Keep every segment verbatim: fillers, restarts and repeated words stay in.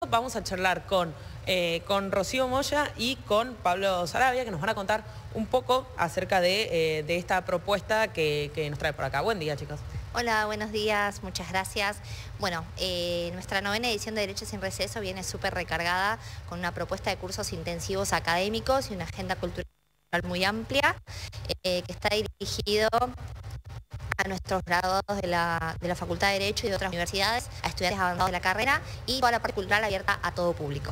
vamos a charlar con, eh, con Rocío Moya y con Pablo Sarabia, que nos van a contar un poco acerca de, eh, de esta propuesta que, que nos trae por acá. Buen día, chicos. Hola, buenos días, muchas gracias. Bueno, eh, nuestra novena edición de Derecho sin Receso viene súper recargada con una propuesta de cursos intensivos académicos y una agenda cultural muy amplia eh, que está dirigido a nuestros graduados de la, de la Facultad de Derecho y de otras universidades, a estudiantes avanzados de la carrera y toda la parte cultural abierta a todo público.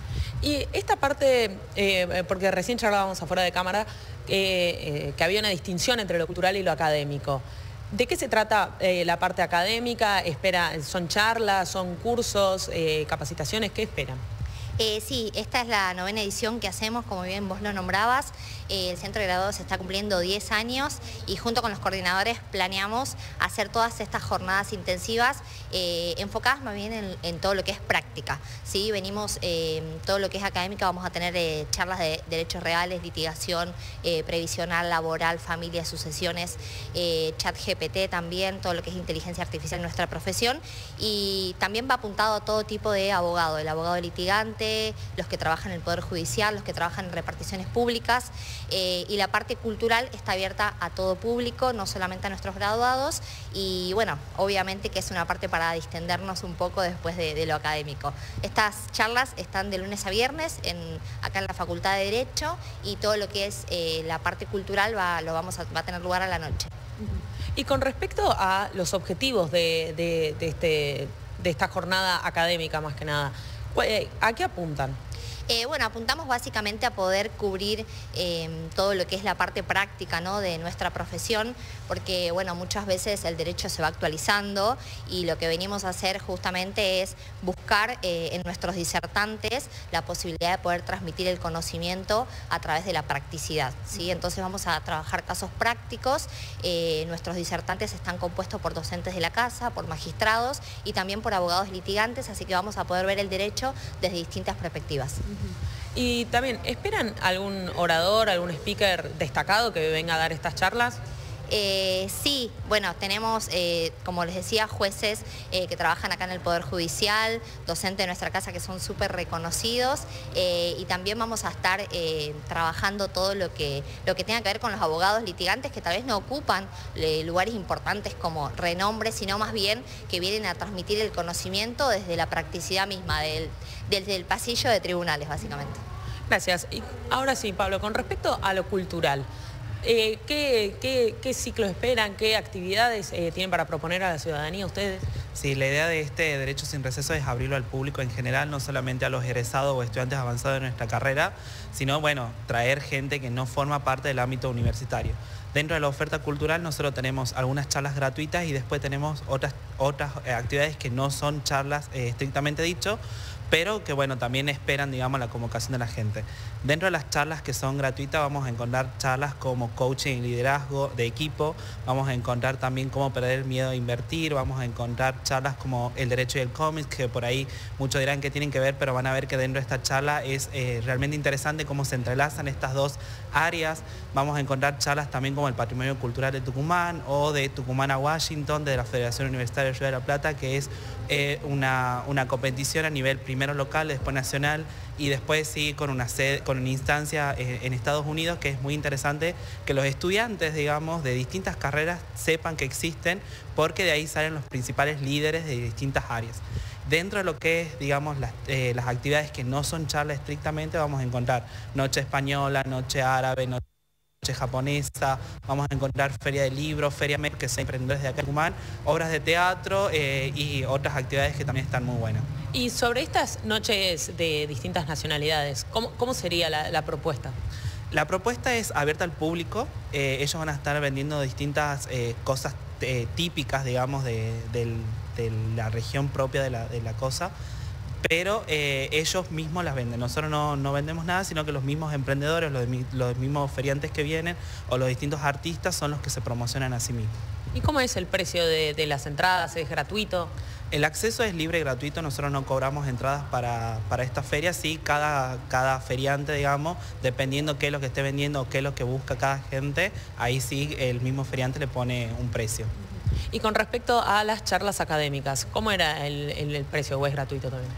Y esta parte, eh, porque recién charlábamos afuera de cámara, eh, eh, que había una distinción entre lo cultural y lo académico. ¿De qué se trata eh, la parte académica? ¿Espera, son charlas, son cursos, eh, capacitaciones? ¿Qué esperan? Eh, sí, esta es la novena edición que hacemos, como bien vos lo nombrabas. Eh, el Centro de Graduados está cumpliendo diez años y junto con los coordinadores planeamos hacer todas estas jornadas intensivas eh, enfocadas más bien en, en todo lo que es práctica. ¿Sí? Venimos, eh, todo lo que es académica, vamos a tener eh, charlas de derechos reales, litigación, eh, previsional, laboral, familia, sucesiones, eh, chat G P T también, todo lo que es inteligencia artificial en nuestra profesión, y también va apuntado a todo tipo de abogado, el abogado litigante, los que trabajan en el Poder Judicial, los que trabajan en reparticiones públicas, eh, y la parte cultural está abierta a todo público, no solamente a nuestros graduados, y bueno, obviamente que es una parte para distendernos un poco después de, de lo académico. Estas charlas están de lunes a viernes en, acá en la Facultad de Derecho, y todo lo que es eh, la parte cultural va, lo vamos a, va a tener lugar a la noche. Y con respecto a los objetivos de, de, de, este, de esta jornada académica más que nada, ¿a qué apuntan? Eh, bueno, apuntamos básicamente a poder cubrir eh, todo lo que es la parte práctica, ¿no?, de nuestra profesión, porque bueno, muchas veces el derecho se va actualizando y lo que venimos a hacer justamente es buscar eh, en nuestros disertantes la posibilidad de poder transmitir el conocimiento a través de la practicidad, ¿sí? Entonces vamos a trabajar casos prácticos. Eh, nuestros disertantes están compuestos por docentes de la casa, por magistrados y también por abogados litigantes, así que vamos a poder ver el derecho desde distintas perspectivas. Y también, ¿esperan algún orador, algún speaker destacado que venga a dar estas charlas? Eh, sí, bueno, tenemos, eh, como les decía, jueces eh, que trabajan acá en el Poder Judicial, docentes de nuestra casa que son súper reconocidos, eh, y también vamos a estar eh, trabajando todo lo que, lo que tenga que ver con los abogados litigantes que tal vez no ocupan eh, lugares importantes como renombre, sino más bien que vienen a transmitir el conocimiento desde la practicidad misma, del, desde el pasillo de tribunales, básicamente. Gracias. Y ahora sí, Pablo, con respecto a lo cultural, Eh, ¿qué, qué, ¿Qué ciclos esperan? ¿Qué actividades eh, tienen para proponer a la ciudadanía ustedes? Sí, la idea de este Derecho sin Receso es abrirlo al público en general, no solamente a los egresados o estudiantes avanzados de nuestra carrera, sino, bueno, traer gente que no forma parte del ámbito universitario. Dentro de la oferta cultural nosotros tenemos algunas charlas gratuitas y después tenemos otras, otras actividades que no son charlas eh, estrictamente dicho, pero que bueno, también esperan, digamos, la convocación de la gente. Dentro de las charlas que son gratuitas vamos a encontrar charlas como coaching y liderazgo de equipo, vamos a encontrar también cómo perder el miedo a invertir, vamos a encontrar charlas como el derecho y el cómic, que por ahí muchos dirán que tienen que ver, pero van a ver que dentro de esta charla es eh, realmente interesante cómo se entrelazan estas dos áreas. Vamos a encontrar charlas también como el patrimonio cultural de Tucumán o de Tucumán a Washington, de la Federación Universitaria de Río de la Plata, que es eh, una, una competición a nivel primero local, después nacional y después sí con una sede, con una instancia eh, en Estados Unidos, que es muy interesante que los estudiantes, digamos, de distintas carreras sepan que existen, porque de ahí salen los principales líderes de distintas áreas. Dentro de lo que es, digamos, las, eh, las actividades que no son charlas estrictamente, vamos a encontrar noche española, noche árabe, noche japonesa, vamos a encontrar feria de libros, feria MEP, que son emprendedores de acá en Tucumán, obras de teatro eh, y otras actividades que también están muy buenas. Y sobre estas noches de distintas nacionalidades, ¿cómo, cómo sería la, la propuesta? La propuesta es abierta al público, eh, ellos van a estar vendiendo distintas eh, cosas eh, típicas, digamos, de, de, de la región propia de la, de la cosa, pero eh, ellos mismos las venden. Nosotros no, no vendemos nada, sino que los mismos emprendedores, los, los mismos feriantes que vienen o los distintos artistas son los que se promocionan a sí mismos. ¿Y cómo es el precio de, de las entradas? ¿Es gratuito? El acceso es libre y gratuito, nosotros no cobramos entradas para, para esta feria, sí, cada, cada feriante, digamos, dependiendo qué es lo que esté vendiendo o qué es lo que busca cada gente, ahí sí el mismo feriante le pone un precio. Y con respecto a las charlas académicas, ¿cómo era el, el, el precio o es gratuito también?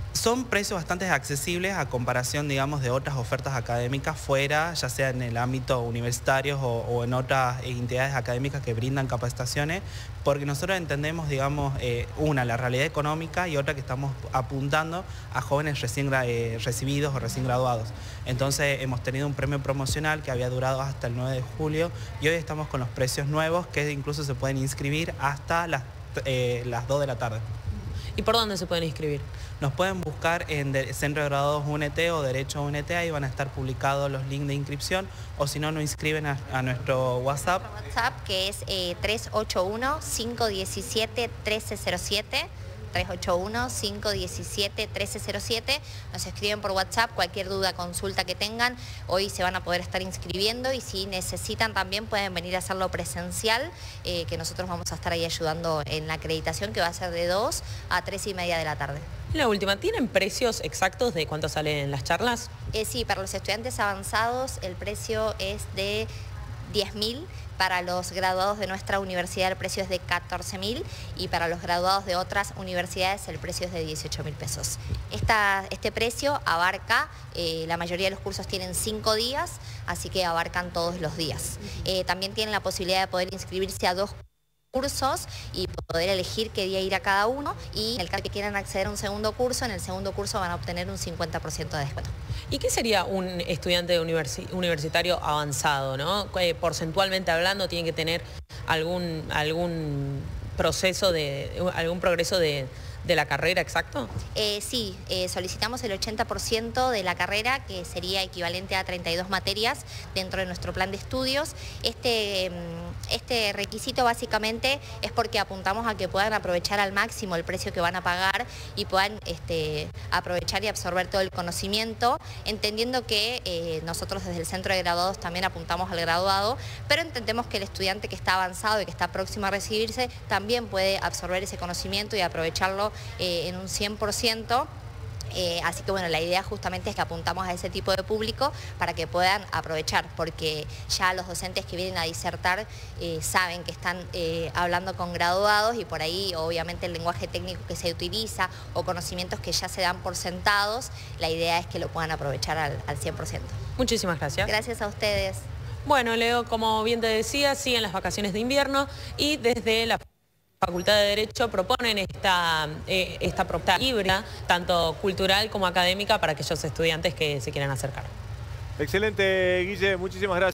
Son precios bastante accesibles a comparación, digamos, de otras ofertas académicas fuera, ya sea en el ámbito universitario o, o en otras entidades académicas que brindan capacitaciones, porque nosotros entendemos, digamos, eh, una, la realidad económica y otra que estamos apuntando a jóvenes recién eh, recibidos o recién graduados. Entonces hemos tenido un premio promocional que había durado hasta el nueve de julio y hoy estamos con los precios nuevos que incluso se pueden inscribir hasta las, eh, las dos de la tarde. ¿Y por dónde se pueden inscribir? Nos pueden buscar en Centro de Graduados U N T o Derecho U N T, ahí van a estar publicados los links de inscripción, o si no, nos inscriben a, a nuestro WhatsApp. WhatsApp, que es eh, tres ocho uno, cinco uno siete, uno tres cero siete. tres ocho uno, cinco uno siete, uno tres cero siete. Nos escriben por WhatsApp cualquier duda, consulta que tengan. Hoy se van a poder estar inscribiendo y si necesitan también pueden venir a hacerlo presencial, eh, que nosotros vamos a estar ahí ayudando en la acreditación, que va a ser de dos a tres y media de la tarde. La última, ¿tienen precios exactos de cuánto salen las charlas? Eh, sí, para los estudiantes avanzados el precio es de diez mil. Para los graduados de nuestra universidad el precio es de catorce mil y para los graduados de otras universidades el precio es de dieciocho mil pesos. Esta, este precio abarca, eh, la mayoría de los cursos tienen cinco días, así que abarcan todos los días. Eh, también tienen la posibilidad de poder inscribirse a dos cursos y poder elegir qué día ir a cada uno, y en el caso que quieran acceder a un segundo curso, en el segundo curso van a obtener un cincuenta por ciento de descuento. ¿Y qué sería un estudiante universi universitario avanzado, ¿no? Eh, porcentualmente hablando, tiene que tener algún, algún proceso de, algún progreso de, de la carrera, ¿exacto? Eh, sí, eh, solicitamos el ochenta por ciento de la carrera, que sería equivalente a treinta y dos materias dentro de nuestro plan de estudios. Este, este requisito básicamente es porque apuntamos a que puedan aprovechar al máximo el precio que van a pagar y puedan este, aprovechar y absorber todo el conocimiento, entendiendo que eh, nosotros desde el Centro de Graduados también apuntamos al graduado, pero entendemos que el estudiante que está avanzado y que está próximo a recibirse también puede absorber ese conocimiento y aprovecharlo eh, en un cien por ciento. Eh, así que bueno, la idea justamente es que apuntamos a ese tipo de público para que puedan aprovechar, porque ya los docentes que vienen a disertar eh, saben que están eh, hablando con graduados y por ahí obviamente el lenguaje técnico que se utiliza o conocimientos que ya se dan por sentados, la idea es que lo puedan aprovechar al, al cien por ciento. Muchísimas gracias. Gracias a ustedes. Bueno, Leo, como bien te decía, siguen las vacaciones de invierno y desde la Facultad de Derecho proponen esta, eh, esta propuesta híbrida, tanto cultural como académica, para aquellos estudiantes que se quieran acercar. Excelente, Guille, muchísimas gracias.